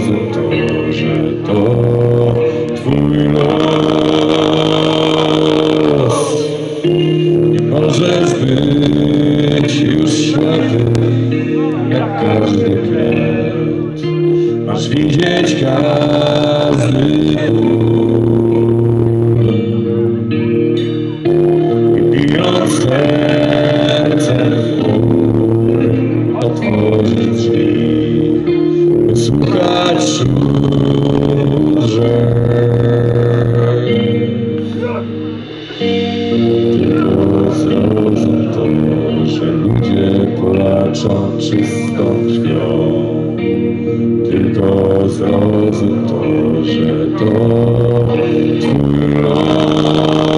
zrozum to, że to twój los. Nie możesz być już ślepy jak każdy kwiat. Masz widzieć każdy ból i bijąc serce w ból otworzyć drzwi, wysłuchać szurze. Tylko zrozum to, że ludzie płaczą czystą krwią. Tylko zrozum to, że to twój los.